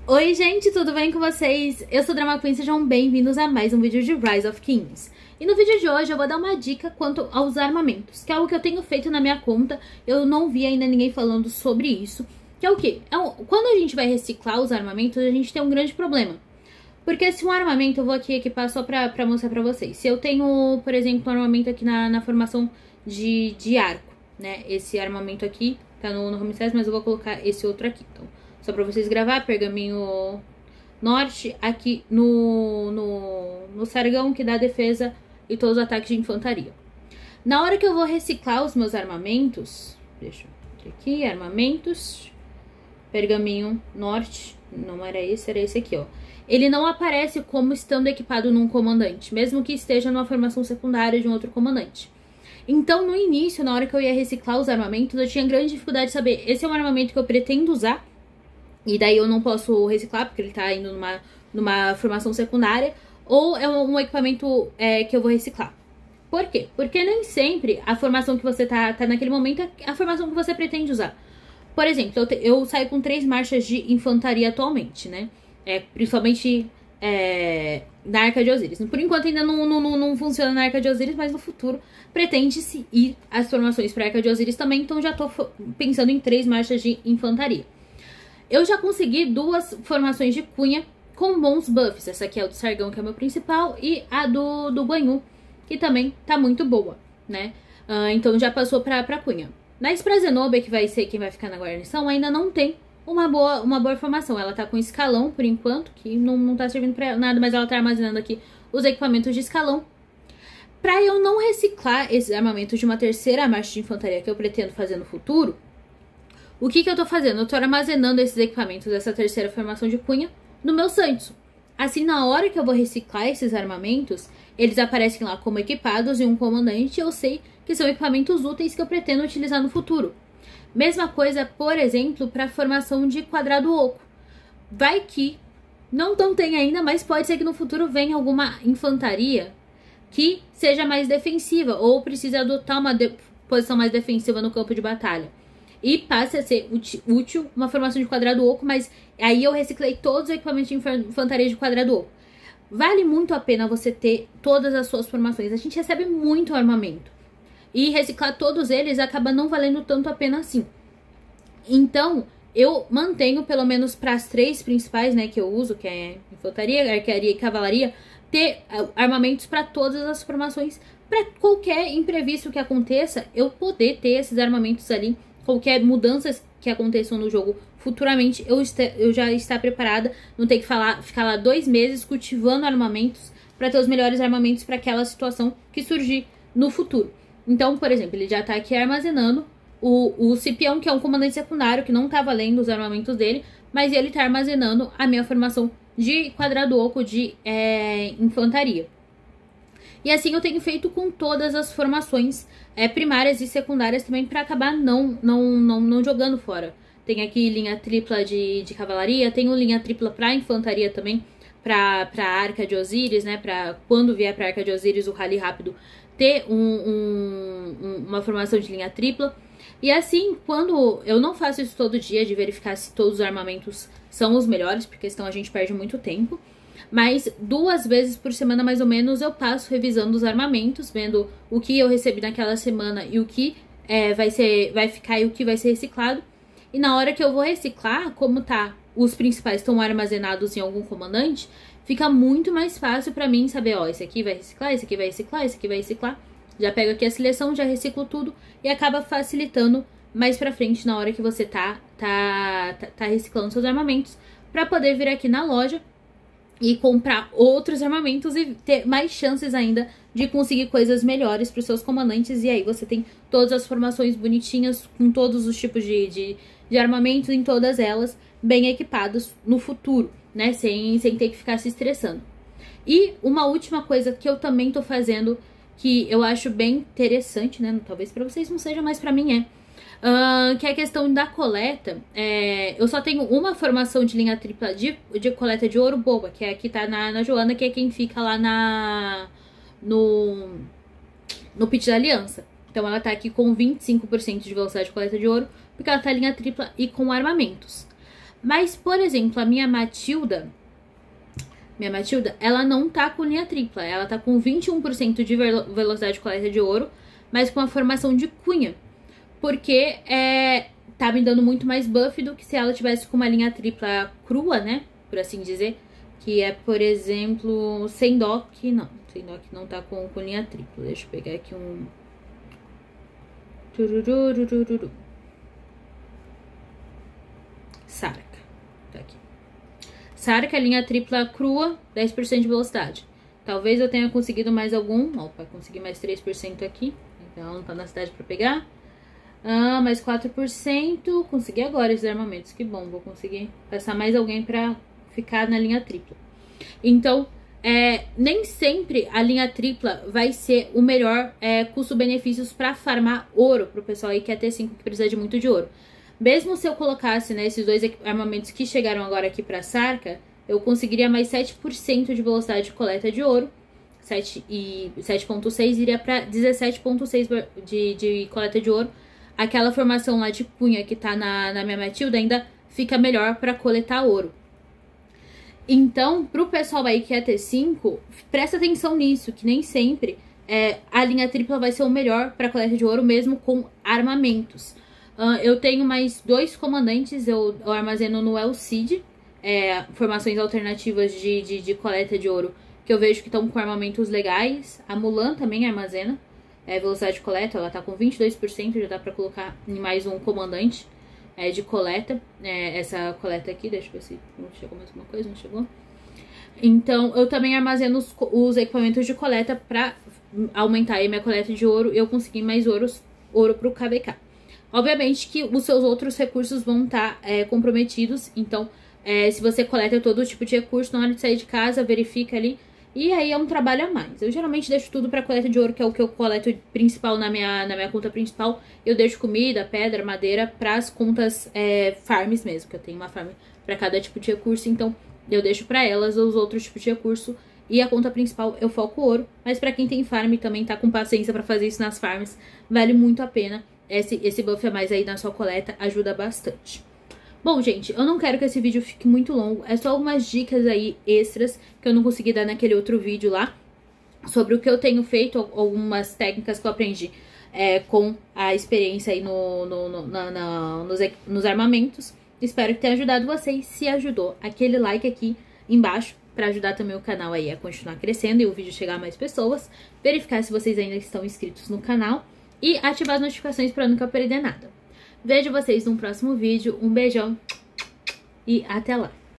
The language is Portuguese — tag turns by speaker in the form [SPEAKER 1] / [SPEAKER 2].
[SPEAKER 1] Oi gente, tudo bem com vocês? Eu sou Drama Queen, sejam bem-vindos a mais um vídeo de Rise of Kings. E no vídeo de hoje eu vou dar uma dica quanto aos armamentos, que é algo que eu tenho feito na minha conta, eu não vi ainda ninguém falando sobre isso. Que é o quê? Quando a gente vai reciclar os armamentos, a gente tem um grande problema. Porque se um armamento, eu vou aqui equipar só pra mostrar pra vocês. Se eu tenho, por exemplo, um armamento aqui na formação de arco, né? Esse armamento aqui tá no Ramsés, mas eu vou colocar esse outro aqui, então. Só pra vocês gravar, pergaminho norte, aqui no sargão que dá defesa e todos os ataques de infantaria. Na hora que eu vou reciclar os meus armamentos, deixa eu ver aqui, armamentos, pergaminho norte, não era esse aqui, ó. Ele não aparece como estando equipado num comandante, mesmo que esteja numa formação secundária de um outro comandante. Então, no início, na hora que eu ia reciclar os armamentos, eu tinha grande dificuldade de saber, esse é um armamento que eu pretendo usar, e daí eu não posso reciclar, porque ele tá indo numa formação secundária, ou é um equipamento que eu vou reciclar. Por quê? Porque nem sempre a formação que você tá naquele momento é a formação que você pretende usar. Por exemplo, eu saio com 3 marchas de infantaria atualmente, né? Principalmente na Arca de Osíris. Por enquanto ainda não funciona na Arca de Osíris, mas no futuro pretende-se ir as formações para a Arca de Osíris também, então já tô pensando em 3 marchas de infantaria. Eu já consegui 2 formações de cunha com bons buffs. Essa aqui é o do Sargão, que é o meu principal, e a do Guanyu, que também tá muito boa, né? Então já passou pra cunha. Mas pra Zenobia, que vai ser quem vai ficar na guarnição, ainda não tem uma boa formação. Ela tá com escalão, por enquanto, que não tá servindo pra nada, mas ela tá armazenando aqui os equipamentos de escalão. Pra eu não reciclar esses armamentos de uma terceira marcha de infantaria que eu pretendo fazer no futuro, o que eu tô fazendo? Eu tô armazenando esses equipamentos dessa terceira formação de cunha no meu Sancho. Assim, na hora que eu vou reciclar esses armamentos, eles aparecem lá como equipados e um comandante, e eu sei que são equipamentos úteis que eu pretendo utilizar no futuro. Mesma coisa, por exemplo, para a formação de quadrado oco. Vai que não tem ainda, mas pode ser que no futuro venha alguma infantaria que seja mais defensiva ou precise adotar uma posição mais defensiva no campo de batalha. E passe a ser útil uma formação de quadrado oco, mas aí eu reciclei todos os equipamentos de infantaria de quadrado oco. Vale muito a pena você ter todas as suas formações. A gente recebe muito armamento. E reciclar todos eles acaba não valendo tanto a pena assim. Então, eu mantenho, pelo menos para as 3 principais, né, que eu uso, que é infantaria, arquearia e cavalaria, ter armamentos para todas as formações. Para qualquer imprevisto que aconteça, eu poder ter esses armamentos ali. Qualquer mudanças que aconteçam no jogo futuramente, eu já estar preparada. Não ter que ficar lá 2 meses cultivando armamentos para ter os melhores armamentos para aquela situação que surgir no futuro. Então, por exemplo, ele já tá aqui armazenando o Cipião, que é um comandante secundário, que não tá valendo os armamentos dele, mas ele tá armazenando a minha formação de quadrado oco de infantaria. E assim eu tenho feito com todas as formações primárias e secundárias também, para acabar não jogando fora. Tem aqui linha tripla de cavalaria, tenho linha tripla para infantaria também, para a Arca de Osíris, né? Para quando vier para a Arca de Osíris o rally rápido ter uma formação de linha tripla. E assim, quando eu não faço isso todo dia, de verificar se todos os armamentos são os melhores, porque senão a gente perde muito tempo. Mas 2 vezes por semana, mais ou menos, eu passo revisando os armamentos, vendo o que eu recebi naquela semana e o que vai ficar e o que vai ser reciclado. E na hora que eu vou reciclar, como os principais estão armazenados em algum comandante, fica muito mais fácil pra mim saber, ó, esse aqui vai reciclar, esse aqui vai reciclar, esse aqui vai reciclar. Já pego aqui a seleção, já reciclo tudo e acaba facilitando mais pra frente na hora que você tá reciclando seus armamentos, pra poder vir aqui na loja e comprar outros armamentos e ter mais chances ainda de conseguir coisas melhores para os seus comandantes. E aí você tem todas as formações bonitinhas, com todos os tipos de armamentos em todas elas, bem equipados no futuro, né? Sem ter que ficar se estressando. E uma última coisa que eu também tô fazendo, que eu acho bem interessante, né? Talvez para vocês não seja, mas para mim que é a questão da coleta. Eu só tenho uma formação de linha tripla de coleta de ouro boba, que é aqui tá na Joana, que é quem fica lá no pit da aliança. Então ela tá aqui com 25% de velocidade de coleta de ouro, porque ela tá em linha tripla e com armamentos. Mas, por exemplo, a minha Matilda, ela não tá com linha tripla. Ela tá com 21% de velocidade de coleta de ouro, mas com a formação de cunha. Porque tá me dando muito mais buff do que se ela tivesse com uma linha tripla crua, né? Por assim dizer. Que é, por exemplo, Sendok. Não, Sendok não tá com linha tripla. Deixa eu pegar aqui um... Sarka. Tá aqui. Sarka, linha tripla crua, 10% de velocidade. Talvez eu tenha conseguido mais algum. Opa, consegui mais 3% aqui. Então não tá na cidade pra pegar. Mais 4%. Consegui agora esses armamentos. Que bom, vou conseguir passar mais alguém pra ficar na linha tripla. Então, nem sempre a linha tripla vai ser o melhor custo-benefícios pra farmar ouro pro pessoal aí que é T5 que precisa de muito de ouro. Mesmo se eu colocasse, né, esses dois armamentos que chegaram agora aqui pra Sarka, eu conseguiria mais 7% de velocidade de coleta de ouro. 7.6 iria pra 17.6 de coleta de ouro. Aquela formação lá de cunha que tá na minha Matilda ainda fica melhor pra coletar ouro. Então, pro pessoal aí que é T5, presta atenção nisso, que nem sempre a linha tripla vai ser o melhor pra coleta de ouro, mesmo com armamentos. Eu tenho mais 2 comandantes, eu armazeno no El Cid, formações alternativas de coleta de ouro, que eu vejo que estão com armamentos legais. A Mulan também armazena, velocidade de coleta, ela tá com 22%, já dá pra colocar em mais um comandante de coleta. Essa coleta aqui, deixa eu ver se não chegou mais alguma coisa, não chegou. Então, eu também armazeno os equipamentos de coleta pra aumentar aí minha coleta de ouro e eu conseguir mais ouro pro KVK. Obviamente que os seus outros recursos vão estar comprometidos, então se você coleta todo tipo de recurso, na hora de sair de casa, verifica ali, e aí é um trabalho a mais. Eu geralmente deixo tudo pra coleta de ouro, que é o que eu coleto principal na minha conta principal. Eu deixo comida, pedra, madeira pras contas farms mesmo, que eu tenho uma farm pra cada tipo de recurso, então eu deixo pra elas os outros tipos de recurso. E a conta principal eu foco ouro, mas pra quem tem farm e também tá com paciência pra fazer isso nas farms, vale muito a pena. Esse buff a mais aí na sua coleta ajuda bastante. Bom, gente, eu não quero que esse vídeo fique muito longo. É só algumas dicas aí extras que eu não consegui dar naquele outro vídeo lá. Sobre o que eu tenho feito, algumas técnicas que eu aprendi com a experiência aí nos armamentos. Espero que tenha ajudado vocês. Se ajudou, aquele like aqui embaixo para ajudar também o canal aí a continuar crescendo e o vídeo chegar a mais pessoas. Verificar se vocês ainda estão inscritos no canal. E ativar as notificações para nunca perder nada. Vejo vocês no próximo vídeo. Um beijão e até lá!